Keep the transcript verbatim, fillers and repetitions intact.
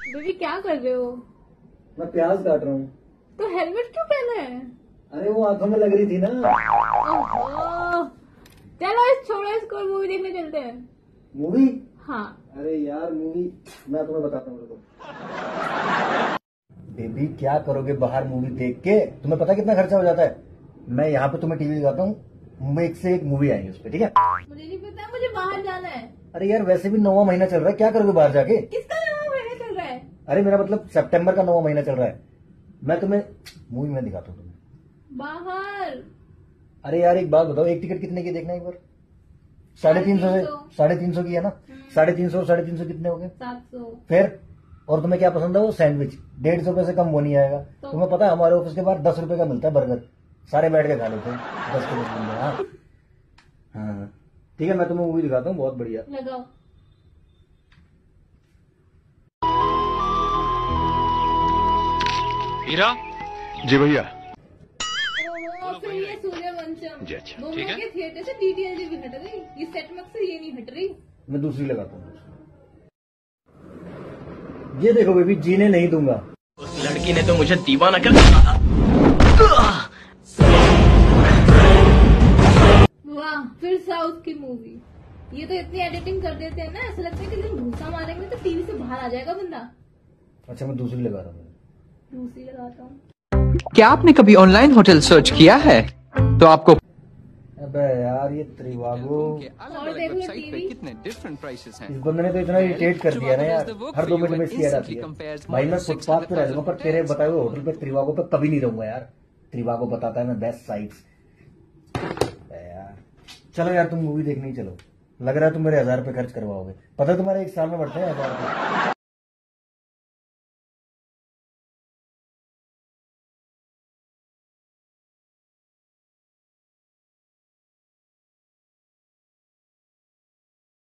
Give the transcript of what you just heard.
Baby क्या कर रहे हो? मैं प्याज काट रहा हूँ। तो हेलमेट क्यों पहना है? अरे वो आंखों में लग रही थी ना। ओहो। चलो इस छोड़ो, इसको मूवी देखने चलते हैं। मूवी? हाँ। अरे यार मूवी मैं तुम्हें बताता हूँ। बेबी क्या करोगे बाहर मूवी देख के? तुम्हें पता कितना खर्चा हो जाता है? मैं यहाँ पे तुम्हें टीवी दिखाता हूँ, मुंबई एक से एक मूवी आएंगे उस पर, ठीक है? मुझे नहीं पता, मुझे बाहर जाना है। अरे यार वैसे भी नौवां महीना चल रहा है, क्या करोगे बाहर जाके? किसका नया महीना चल रहा है? अरे मेरा मतलब सितंबर का नौवां महीना चल रहा है। मैं तुम्हें मूवी में दिखाता हूँ तुम्हें बाहर। अरे यार एक बात बताओ, एक टिकट कितने की देखना एक बार? साढ़े तीन सौ से साढ़े तीन सौ की है ना? साढ़े तीन सौ साढ़े तीन सौ कितने हो गए? सात सौ। फिर और तुम्हें क्या पसंद है? वो सैंडविच डेढ़ सौ रुपए से कम वो नहीं आएगा। तो? तुम्हें पता है हमारे ऑफिस के बाहर दस रुपए का मिलता है बर्गर, सारे बैठ के खा लेते हैं दस के दस मिलते हैं। हाँ ठीक है, मैं तुम्हें मूवी दिखाता हूँ, बहुत बढ़िया। लगाओ। हीरा जी भैया। फिर ये सूर्यवंशम जी अच्छा मुंबई ठीक है। के थिएटर से डीडीएलजे भी हट गई, ये सेटमैक्स से ये नहीं हट रही। मैं दूसरी लगाता हूँ। ये देखो बेबी, जीने नहीं दूंगा। उस लड़की ने तो मुझे दीवाना कर। वाह, फिर साउथ की मूवी। ये तो इतनी एडिटिंग कर देते हैं ना, ऐसा लगता है कि जब घूसा मारेंगे तो टीवी से बाहर आ जाएगा बंदा। अच्छा मैं दूसरी लगा रहा हूँ। दूसरी लगाता हूँ। क्या आपने कभी ऑनलाइन होटल सर्च किया है तो आपको? अबे यार ये त्रिवागो और देखो टीवी कितने डिफरेंट प्राइसेस हैं। इस बंदे ने तो इतना इरिटेट कर दिया ना यार, हर दो मिनट में इसकी ऐड आती है। भाई मैं फुटपाथ पे रह लूंगा पर तेरे बताए हुए होटल पे त्रिवागो पे कभी नहीं रहूंगा यार। त्रिवागो बताता है मैं बेस्ट साइट्स यार। चलो यार तुम मूवी देखने ही चलो, लग रहा है तुम मेरे हजार रुपए खर्च करवाओगे। पता है तुम्हारे एक साल में बढ़ते हैं हजार रुपए।